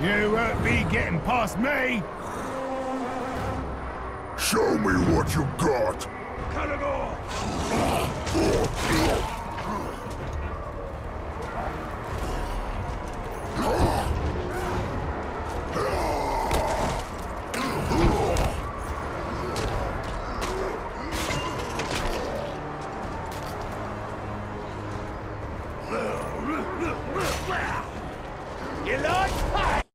You won't be getting past me! Show me what you got! You like pie?